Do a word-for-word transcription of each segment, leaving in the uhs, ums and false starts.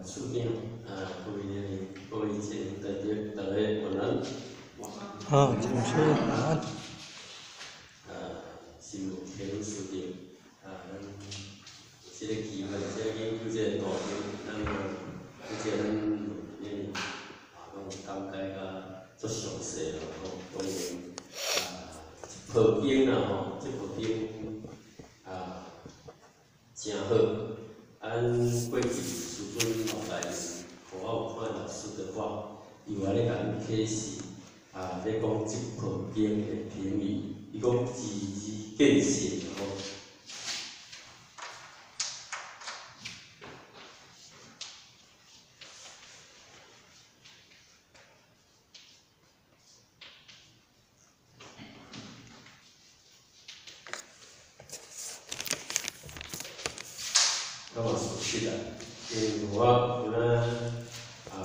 处长啊，各位各位前大家大家晚安。 好，请说晚安。 啊，新闻天处长啊，咱这个机会，这个研究这个大学，咱而且咱因啊，拢感慨甲足详细咯，吼，当然啊，普经啦吼，这普经啊，真好。按过去师尊老大人，互我有看老师的话，伊话咧甲咱启示啊，咧讲这普经的评语，伊讲字字见性吼。咁啊，熟悉啦。因我有咱啊，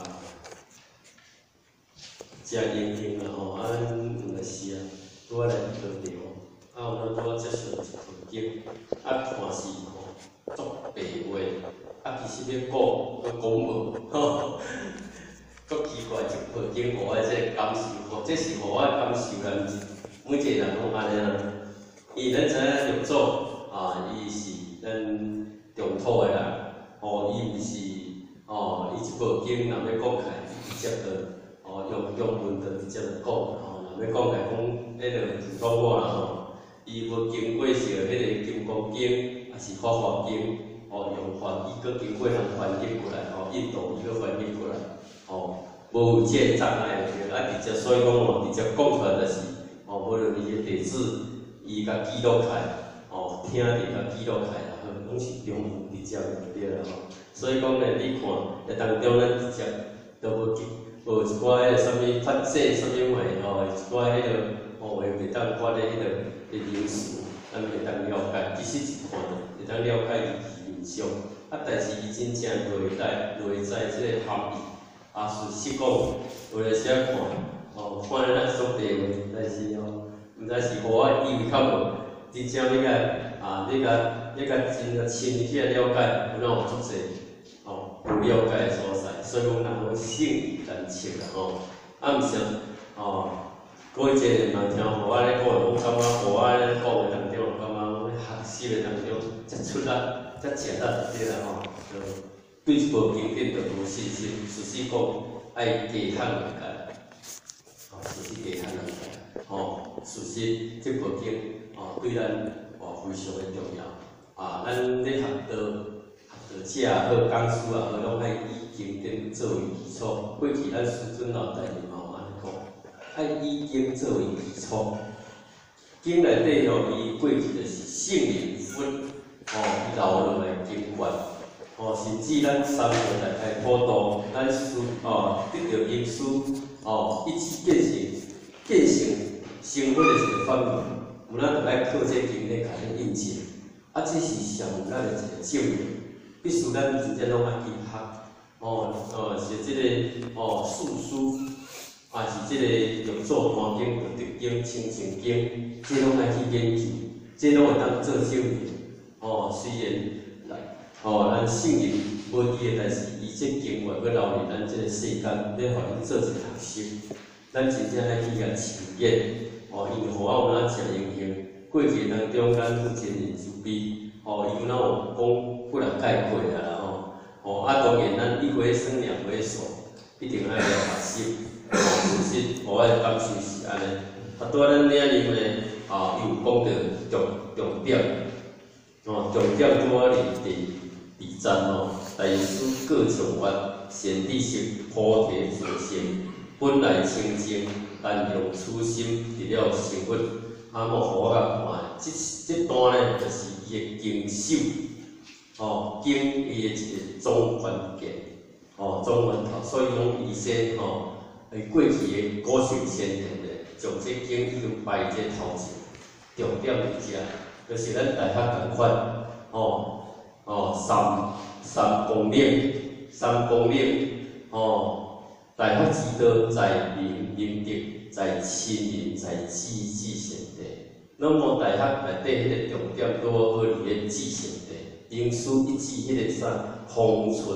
食研究啦吼，啊，毋是啊，拄仔来高潮，啊，有咱拄仔接受一份经，啊，看是吼足白话，啊，其实要讲，要讲无，吼，足奇怪，一份经互我这个感受，吼，这是互我的感受啦，毋是每一个人拢安尼啦。伊咱知影入座啊，伊是咱中土的啦，吼，伊毋是，吼，伊一部经若要讲起来，直接就，吼，用用文就直接就讲，吼，若要讲起来讲，迄个普通话啦，吼，伊要经过是迄个金刚经，也是法华经，吼，用翻译搁经过人翻译过来，吼，印度伊搁翻译过来，吼，无有这个障碍就啊，直接所以讲吼，直接讲出来就是，吼，无论伊个弟子，伊甲记录起来，吼，听着甲记录起来。拢是中文直接就对啦吼，所以讲咧，你看，咧当中咱直接都无记，无一寡迄个啥物发射啥物话吼，一寡迄个吼话袂当发咧迄个个名词，咱袂当了解。其实一看会当了解伊面相，啊，但是伊真正内在内在即个含义，啊，事实讲，有咧时啊看，吼，看咧咱所地话，但是吼，毋知是互我意味较无，真正你甲啊，你甲。你甲真个深去了解，有哪有足济哦不了解的所在，所以讲人讲性以难测啦吼。啊，毋是哦，过一个人听互我咧讲，我感觉互我咧讲的当中，感觉咧学习的当中，才出力，才食力对啦吼。就对一部经典就无信心，事实讲爱加趁人家，哦，事实加趁人家，吼，事实这部经哦对咱哦非常的重要。啊，咱咧学道，学道者也好，讲师也好，拢爱以经典作为基础。过去咱师尊老大人嘛有安尼讲，爱以经作为基础。经内底吼，伊过去就是圣灵分，吼，留落来经卷，吼，甚至咱三个来开普渡，咱师吼得到因书，吼，一起变成变成成佛的一个法门，有咱就爱靠这经咧，甲咱印证。啊，这是上咱的一个证明，必须咱真正拢爱去学，哦，呃，是即、这个哦素书，啊是即个玉座坛经、德德经、清净经，这拢爱去研究，这拢会当做证明。哦，虽然来，哦，咱圣人无伊的，但是伊这经话要留伫咱这个世间，要互咱做一学习，咱真正爱去甲体验，哦，因为互我有哪正影响。过去当中，咱有真人慈悲，吼，伊有哪有讲不能概括啊啦吼，吼啊当然咱一回生两回熟，一定爱来学习，吼，事实互我的感受是安尼。啊，拄仔咱领入咧，啊，伊有讲到重重点，哦，重点拄仔伫第第站吼，大师各种愿，显地识菩提佛性，本来清净，但用初心得了成佛。啊，莫互我甲看，即即段咧，就是伊的经手，吼，经伊的一个总关键，吼，总源头，所以讲医生吼，诶，过去的古圣先贤咧，将这经已经摆在头前，重点伫遮，就是咱大学共款，吼，吼，三三公领，三公领，吼，大学之道在明明德。在亲人，在知知性地，那么大学内底迄个重点，拄好伫咧知性地，名师一指迄个啥方寸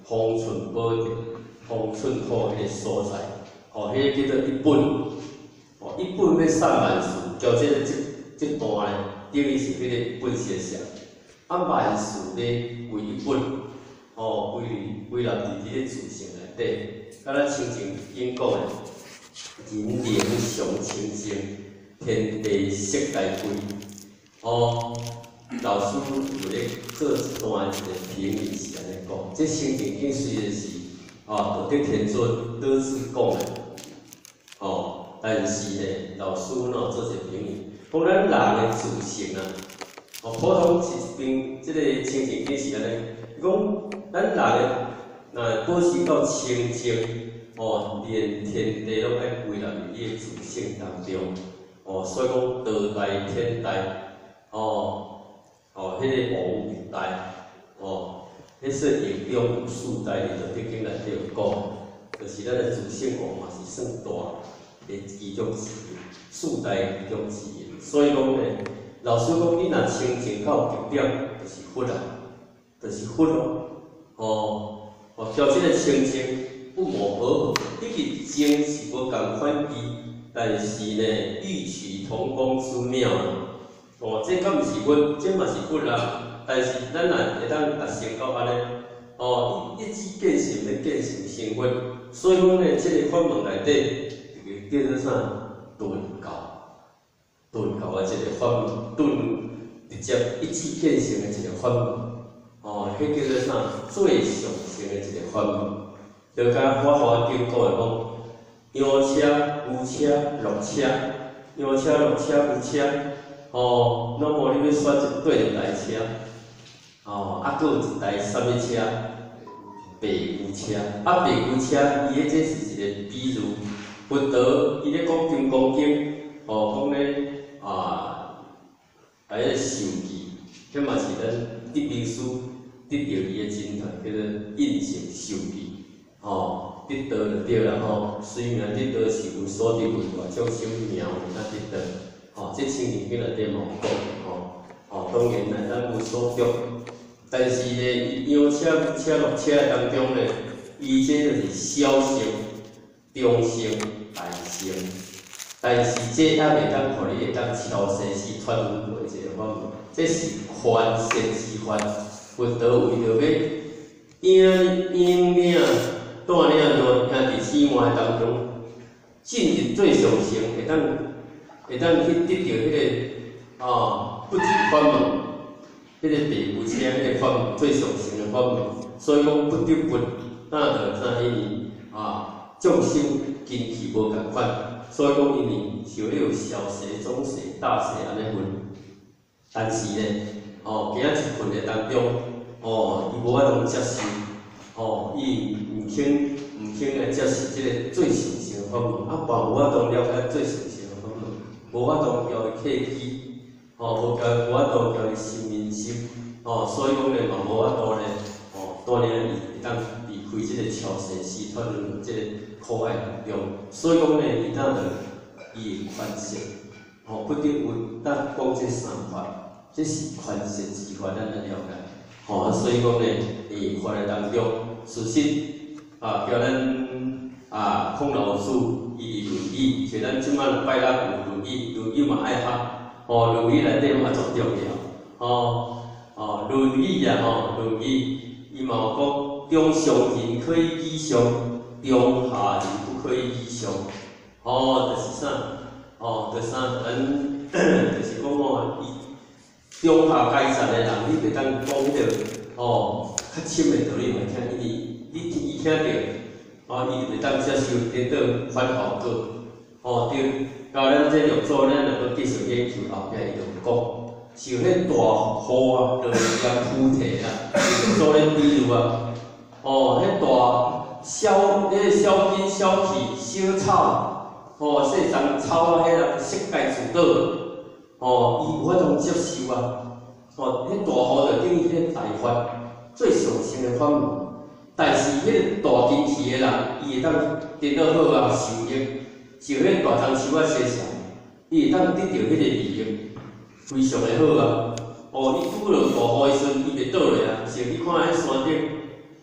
方寸保定、方寸好迄个所在，哦，迄、那个叫做一本，哦，一本要三万字，交这这这段咧，等于是迄个本写写，啊万字咧为一本，哦，为为了伫迄个自性内底，甲咱亲像因讲诶，人灵常清净，天地色来归，哦。 老师有咧做一段一个评语是安尼讲，这心情境虽然是哦道德天尊多次讲诶，哦，但是呢，老师喏做一个评语，讲咱人诶自性啊，哦，普通一边即个清净境是安尼，讲咱人诶若保持到清净，哦，连天地拢爱归纳于伊诶自性当中，哦，所以讲道大天大，哦。 哦，迄、那个无物大，哦，迄说形中有四大，伫《道德经》内底有讲，就是咱的自性哦嘛是算大的其中之一，四大其中之一。所以讲呢，老师讲你若清净到极点，就是佛啊，就是佛咯。哦，哦，标这个清净不谋而合，毕竟经是无共款义，但是呢，异曲同工之妙。 哦，这敢毋是佛，这嘛是佛啦。但是咱若会当达成到安尼，哦，一一致见性咧，见性成佛。所以讲呢，这个法门内底，这个叫做啥？顿教，顿教的一个法门，顿直接一致见性的一个法门。哦，迄叫做啥？最上乘的一个法门。就甲法华经讲的讲，羊车、牛车、鹿车，羊车、鹿车、牛车。 哦，那么你要选一对两台车，哦，啊，搁有一台什么车？白牛车，啊，白牛车，伊迄这是一个比喻，佛陀伊咧讲金刚经，哦，讲咧啊，啊，迄个受记，迄嘛是咱得名书得到伊个真传，叫做印性受记，哦，得道就对啦吼，虽然得道是有所得为外种小苗，那得道。 哦，这清净经内底嘛有讲，哦，哦，当然啦，咱有所得，但是呢，羊车、牛车、鹿车当中呢，伊这就是小乘、中乘、大乘，但是这还袂当互你会当超生死脱轮回一个法门，这是权势之法，佛陀为着要引引领、带领着兄弟姊妹当中进入最上乘，会当。 会当去得到迄、那个啊不止法门，迄、那个白牛车迄个法门最上乘的法门，所以讲不得不，那着啥因为啊众生根器无共款，所以讲因为是有小乘、中乘、大乘安尼分，但是呢，哦，今仔一份的当中，哦，伊无法通接受，哦，伊毋肯毋肯来接受即个最上乘的法门，啊，爸无法通了解最上乘。 无法度交伊契机，哦，无交无法度交伊心民心，哦，所以讲咧嘛无法度咧，哦，带领伊会当离开即个超生死脱轮即个苦海当中，所以讲咧，伊当着伊的权势，哦，不得有咱讲这三法，这是权势之法，咱来了解，哦，所以讲咧，伫法律当中，事实啊，叫咱啊，孔老师伊论语，像咱即摆拜六有。 论语嘛爱学，哦，论语内底嘛足重要，哦，哦，论语啊，吼，论语伊嘛有讲，中上人可以以上，中下人不可以以上，哦，就是啥？哦，就是啥？咱就是讲哦，伊中下阶层的人，你袂当讲着哦，较深的道理袂听，因为你伊听着，哦，伊就袂当接受，颠倒反效果，哦，对。 到咱这六祖，咱若要继续研究后壁，伊就讲，像迄大雨啊，落来铺地啦，六祖咧比喻啊，哦，迄大小，迄个小根、小气、小草，哦，细丛草啊，迄个色界自倒，哦，伊无法通接受啊，哦，迄大雨就等于迄个大法最上乘的法门，但是迄个大根器的人，伊会当得到好啊受益。 像迄大樟树啊，细小，伊会当得到迄个利益，非常的好啊！哦，你拄落大雨的时阵，伊袂倒落啊。像你看迄山顶，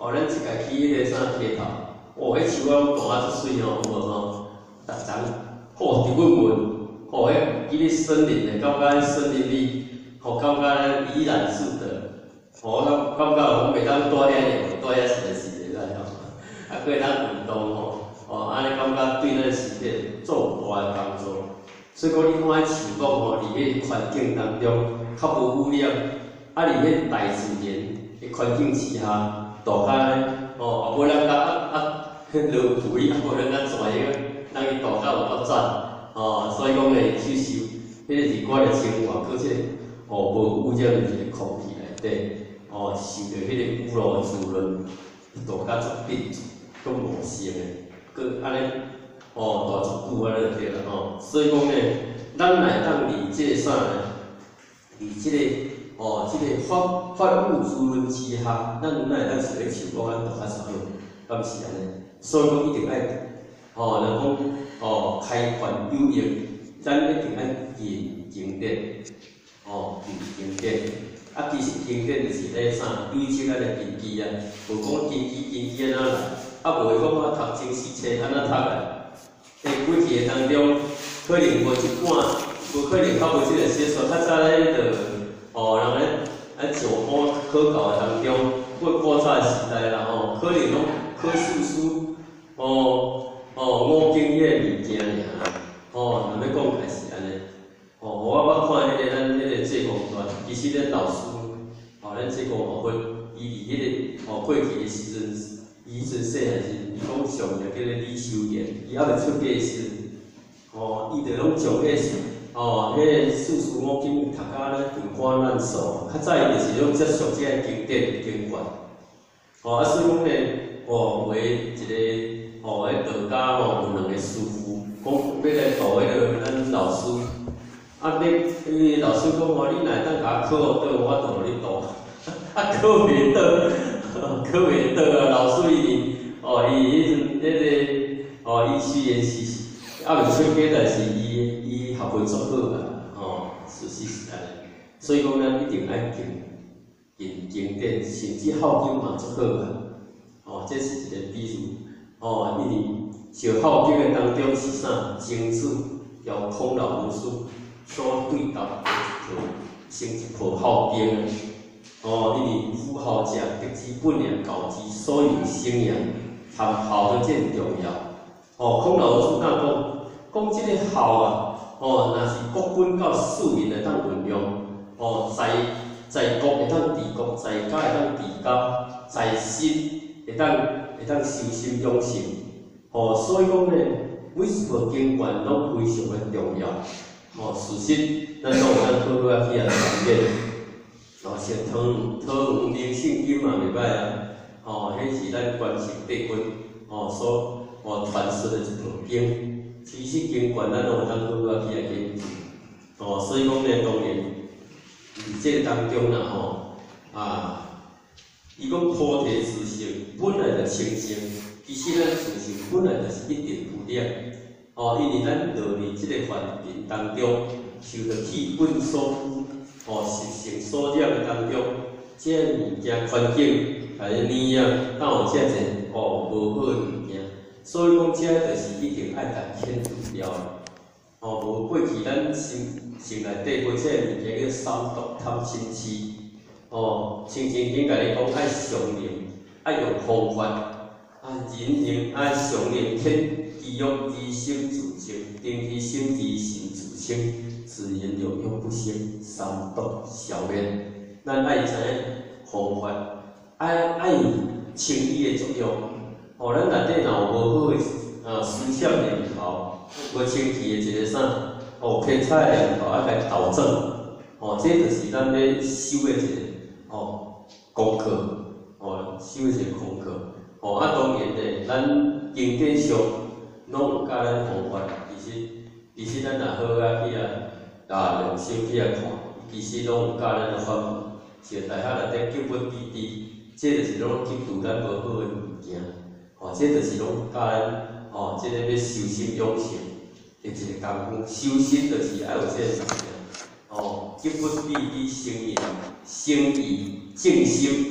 哦，咱一家起迄个啥溪头，哦，迄树啊大啊足水哦，有无吼？逐丛哦，直稳稳，哦，迄记咧森林的，感觉森林里，哦，感觉怡然自得，哦，我感觉我袂当住遐尔，住遐实在是袂歹吼，啊，可以当运动吼，哦，安尼感觉对咱身体做有大个帮助。所以讲，你看迄树木吼，伫迄环境当中较无污染，啊，伫迄大自然的环境之下，大家哦，啊，无咱甲啊啊，落肥，啊，无咱甲跩个，咱去大家有够赞。哦，所以讲咧，吸收迄个日光的生活，搁且哦无污染的一个空气内底，哦受到迄个雨露滋润，大甲足密，搁茂盛的，搁安尼哦大足久安尼就对啦吼。所以讲咧，咱来当伫即个啥呢？伫即个哦即个发发物滋润之下，咱来当是咧想讲咱大较少用，敢是安尼？所以讲一定爱。哦，人讲哦，开源有益，咱一定爱认经典，哦，认经典。啊，其实经典就是咧啥，对即咱的根基啊，无讲根基根基安怎来，啊，无讲我读经史册安怎读来。诶，过去当中可能无一半，无可能较无即个写说，较早咧着哦，人咧啊上课考考当中，过古早的时代啦吼，可能拢考试书哦。哦，五经迄个物件尔，哦，若要讲开是安尼，哦，我我看迄、那个咱迄个济公传，其实咱老师，哦，咱济公学分，伊伫迄个哦过去的时阵，伊迄阵细汉时，伊讲上着叫做李修言，伊还未出家时，哦，伊着拢将迄个哦，迄个四书五经读甲咧滚瓜烂熟，较早伊就是拢接触即个经典经卷，哦，啊，所以讲咧，哦，为一个。哦，迄道家吼有两个师傅，讲要来导迄个咱老师，啊，你伊老师讲吼，你若当甲考倒，我就互你导，啊，考袂倒，考袂倒啊，老师伊哦，伊迄阵迄个哦，伊虽然是啊未出家，但是伊伊学问足好啊，哦，事实是安尼，所以讲咱一定爱敬敬经典，甚至孝经嘛足好啊，哦，这是一个比喻。哦，因为小孝经的当中是啥？经子由孔老文书所对答的一套，成一套孝经。哦，因为夫孝者，德之本也，教之所有生也，含孝的真重要。哦，孔老文书当讲，讲即个孝啊，哦，若是国本到庶民会当运用，哦，在在国会当治国，在家会当治家，在身会当。会当修心养性，哦，所以讲呢，每一部经卷拢非常的重要。哦，事实咱拢有咱好好啊去啊传遍，哦，像汤汤圆明圣经嘛袂歹啊，哦，迄是咱关心帝君哦所哦传说的一部经，其实经卷咱拢有咱好好啊去啊研究，哦，所以讲呢，当然伫这个当中啦吼啊。伊讲菩提自性本来就清净，其实咱自性本来就是一定不了。哦，因为咱落入即个环境当中，受到气本所污，哦，习性所染的当中，即个物件环境来黏啊，当有遮济哦无好的物件，所以讲遮就是一定爱甲牵除掉的。哦，无过去咱心心内底有遮个物件叫三毒贪嗔痴。哦，清净经甲你讲爱常念，爱用方法，啊，人行爱常念天地欲以心自清，定其心以心自清，自然有用不生，三毒消灭。咱爱知影方法，爱爱清理的作用。哦，咱内底若有无好的啊思想念头，无清气的一个啥，哦偏差的念头，爱甲导正。哦，这就是咱要修的一个。哦，功课，哦，修一个功课，哦，啊，当然咧，咱经典上拢有教咱方法，其实其实咱若好啊去啊，啊用心去啊看，其实拢有教咱的方法，像大学内底救本滴滴，这就是拢记住咱无好的物件，哦，这就是拢教咱，哦，这个要修心养性的一个功夫，修心就是爱有这个物件。哦，急不必滴生意，生意正心，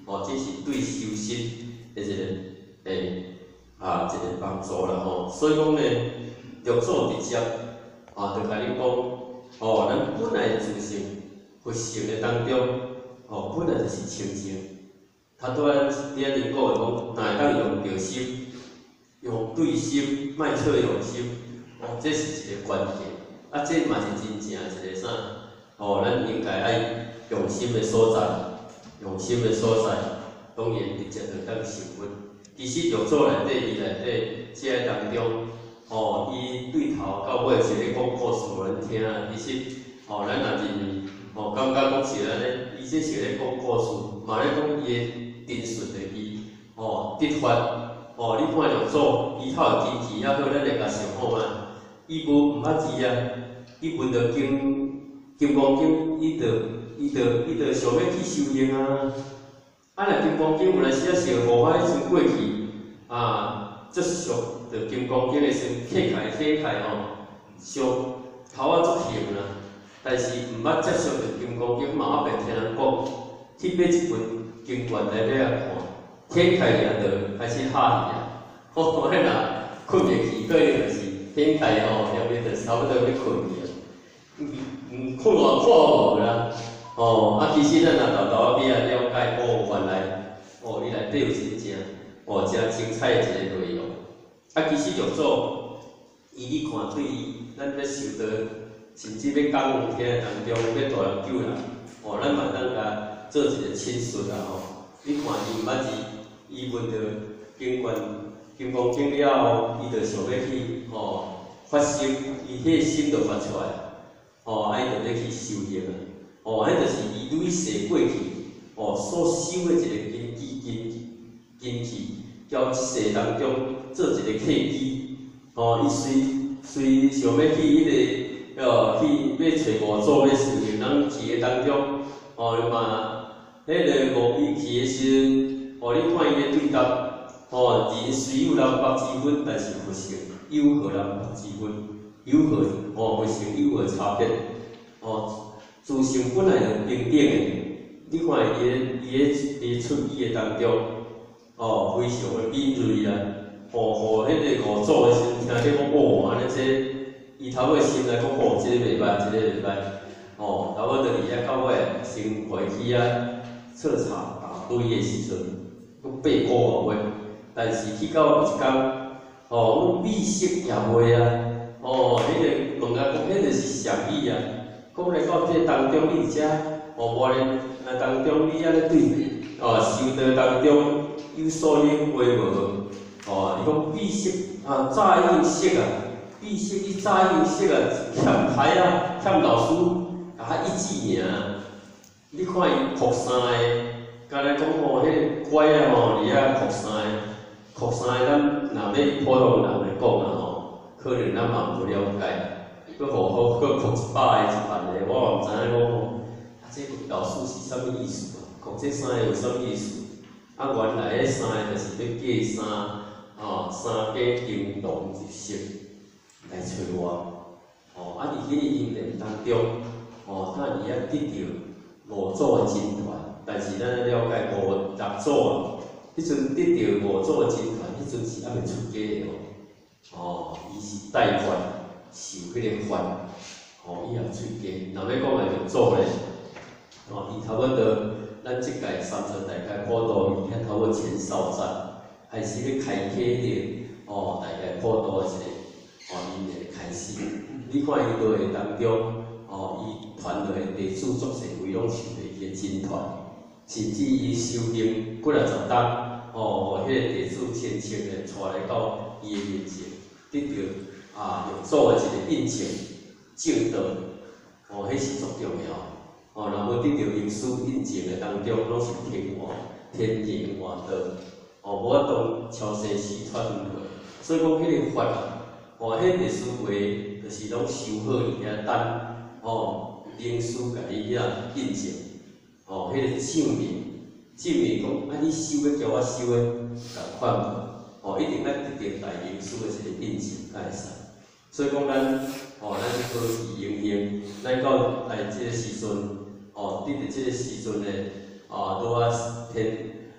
哦，这是对修习的一个诶啊一个帮助啦吼。所以讲呢，六祖直接啊，就甲你讲，哦，咱本来自性佛性的当中，哦，本来就是清净。他拄仔你安尼讲的讲，哪会当用着心，用对心，莫错用心，哦，这是一个关键。啊，这嘛是真正一个啥？哦，咱应该爱用心的所在，用心的所在，当然直接就当成佛。其实六祖内底伊内底这个当中，哦，伊对头到尾是咧讲故事互咱听。其实，哦，咱若认哦，感觉讲是安尼，伊这是咧讲故事，嘛咧讲伊的真实的伊，哦，得法，哦，你看六祖，伊头的坚持还好，咱会甲想好嘛。伊无毋捌字啊，伊闻到经金刚经，伊着伊着伊着想要去修行啊。啊，若金刚经有阵时啊是互我迄阵过去啊，接触着金刚经的时阵，拆开拆开吼，上头啊足行啦。但是毋捌接触着金刚经，嘛我袂听人讲，去买一本经卷来买啊看，拆开了着开始哈去啊。吼，迄若困袂去，可能就是拆开吼，后面就差不多要困去啊。嗯嗯，困偌看无啦。哦，啊，其实咱若豆豆仔比较了解，哦，原来，哦，伊内底有真正，哦，真精彩的一个内容。啊，其实六祖，伊你看对伊，咱要受到，甚至要讲有听当中要大人救人，哦，咱嘛当甲做一个亲属啦吼。你看伊毋捌字，伊闻到经卷、金刚经了后，伊就想要去，哦，发心，伊迄个心就发出来，哦，啊，伊就要去修行啊。哦，迄就是伊累世过去，哦所修的一个根基根根基，交一世当中做一个契机。哦，伊随随想要去迄、那个，呃，去要找五祖要修行，咱去的当中，哦嘛，迄个五比去的时阵，哦，你看伊的对答，哦，人虽有人百之分，但是佛性有何人百之分？有何哦佛性有何差别？哦。自性本来就平等的，你看伊个伊个伊出语的当中，哦，非常的敏锐啊！哦，互迄个五祖的时阵，听你讲哦，安尼这，伊头尾心来讲哦，这个袂歹，这个袂歹，哦，头尾就伫遐到尾，先回去啊，彻查大对的时阵，佫八个月，但是去到有一天，哦，阮美色也袂啊，哦，迄、那个问啊讲，迄就是上意啊。讲来到这当中，你遮哦，无咧啊当中你安尼对哦，修道当中有所领会无？哦，伊讲闭塞啊，早已经识啊，闭塞伊早已经识啊，欠牌啊，欠老师啊一记尔。你看伊哭衫的，敢若讲哦，迄个乖啊吼，伫遐哭衫的，哭衫的，咱若要普通人来讲啊吼，可能咱嘛无了解。佫好好，佫哭一百个一万个，我嘛毋知影讲吼，啊，这老师是啥物意思啊？哭这衫个有啥物意思？啊，原来迄衫个就是要嫁衫，哦，衫嫁金龙一色来找我，哦，啊，伫迄个因缘当中，哦，咱伊遐得到五祖的真传，但是咱了解五六祖啊，迄阵得到五祖的真传，迄阵是还袂出家的哦，哦，伊是代传。受迄个法，哦，以后出家。若要讲来就做咧，哦，伊差不多，咱即届三十大概普渡，伊遐差不多前哨站，还是咧开启咧，哦，大概普渡一个，哦，因个开始。你看伊落个当中，哦，伊传落个弟子足侪位拢受着伊个真传，甚至伊修行几啊十担，哦，迄个弟子虔诚个带来到伊个面前，得到。啊，用做的一个印证、证道，哦，迄是足重要。哦，若要得到因师印证的当中，拢是天话、天言话道。哦，无法当超生死传轮回。所以讲，迄个法啊，哦，迄个思维就是拢修好伊遐等，哦，灵师甲伊遐印证，哦，迄、那个证明，证明讲啊，你修的叫我修的，共款无？哦，一定要得到大灵师的一个印证，才会使。所以讲咱，哦，咱科技应用，咱到来即个时阵，哦，得到即个时阵咧，啊，拄啊天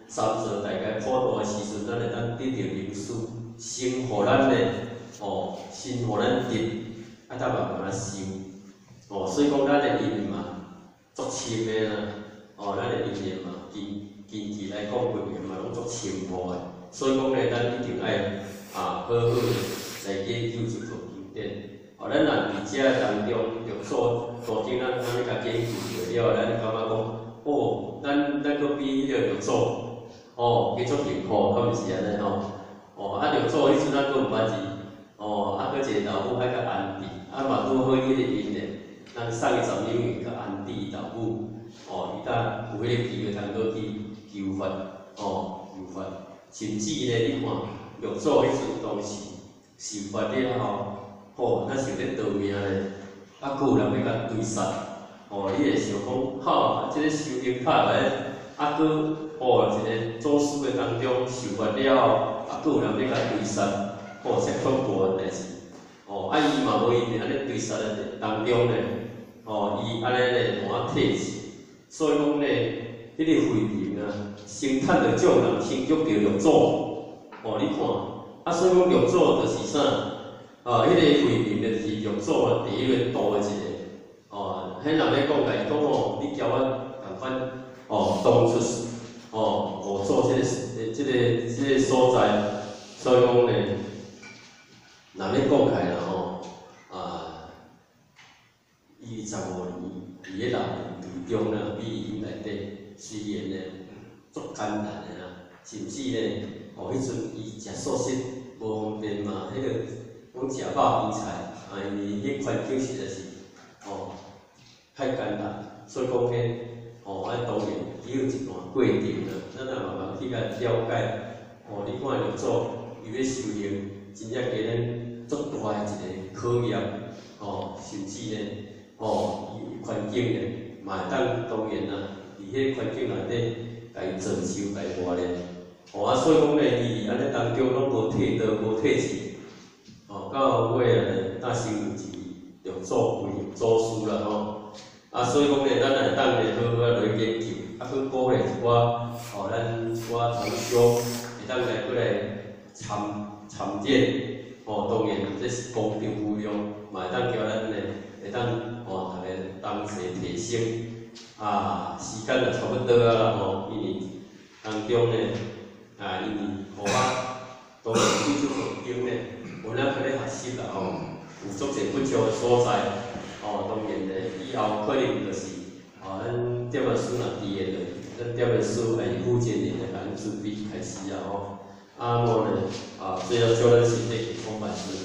三座大概普渡的时阵，咱会当得到灵书，先互咱的哦，先互咱得，啊，才慢慢修。哦，所以讲咱的因缘嘛，足深的啦。哦，咱的因缘嘛，经经期来讲过缘嘛，拢足深厚的。所以讲咧，咱一定爱啊，好好来研究这套经典。哦，咱若伫遮当中着做做经，咱安尼甲研究过了，咱感觉讲，哦，咱咱搁比迄个着做，哦，叫做幸福，敢毋是安尼吼？哦，啊着做迄阵咱搁毋捌字，哦，啊搁一个老母爱较安定，啊嘛拄好迄个因缘，咱送伊十两元较安定伊老母，哦，伊甲有迄个机会通倒去求法，哦，求法，甚至咧，你看着做迄阵当时受法了后。哦，咱是咧逃命咧，啊，佫有人要甲对杀，哦，你会想讲，哈，即、这个修行拍来，啊，佫哦，一个做事的当中受法了后，啊，佫有人要甲对杀，哦，这恐怖的代志，哦，啊，伊嘛无因为安尼对杀的当中咧，哦，伊安尼咧换体质，所以讲咧，迄、这个慧命啊，生产着种人成就着六祖，哦，你看，啊，所以讲六祖就是啥？啊，迄、那个慧命就是玉祖啊，第一个度的一个，哦，迄人咧讲来讲哦，你叫我共款哦，当出哦，五祖即、这个诶，即、这个即、这个所在，所以讲咧，若咧讲起来啦吼，啊，二十五年，伫咧人队中啦，比伊内底虽然咧足艰难的啦，甚至咧，哦，迄阵伊食素食无方便嘛，迄、那个。讲食饱比菜，啊，因为迄环境实在是，哦，太艰难，所以讲迄，哦，安当然伊有一段过程啦，咱若慢慢去甲了解，哦，你看着做，伊要修行，真正给咱足大诶一个考验，哦，甚至咧，哦，伊环境咧，嘛会当当然啦，伫迄环境内底，家己装修、家己磨练，哦啊，所以讲咧，伊安尼当中拢无退道、无退志。哦，到尾啊，那先有一着做为祖师啦吼，啊，所以讲咧，咱来当咧好好来研究，啊，去鼓励一寡，哦，咱一寡同学会当来过来参参见，哦，当然这是功德无量，嘛会当叫咱咧会当哦，大家同齐提升，啊，时间就差不多啊啦吼，因为当中咧，啊，因为互我当然对这个经咧。有咱可咧学习啦吼，有足侪不足的所在，哦，当然咧，以后可能就是，哦，咱这本书若伫诶落，咱这本书诶附近诶咱准备开始啊吼，啊，我呢，啊，最后叫咱身体健康万事。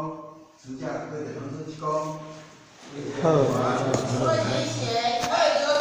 好，谢谢。